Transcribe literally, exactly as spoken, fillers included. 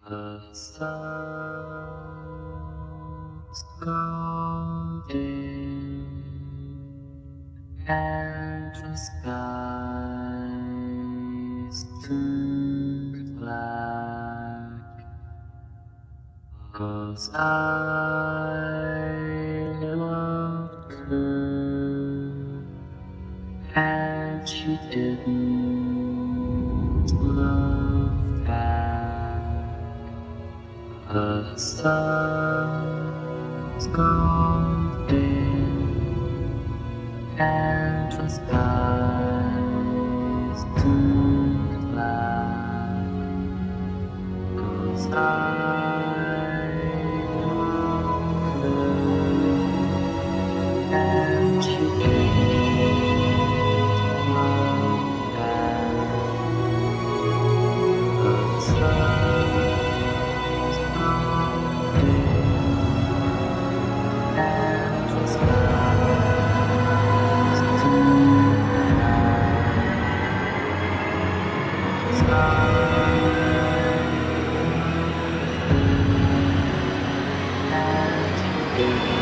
The sun's golden and the skies turned black, 'cause I loved her and she didn't love back. The sun's golden and the skies turned black, 'cause I loved her and she didn't love back. The sun's golden and the skies turned black, 'cause I loved her and she didn't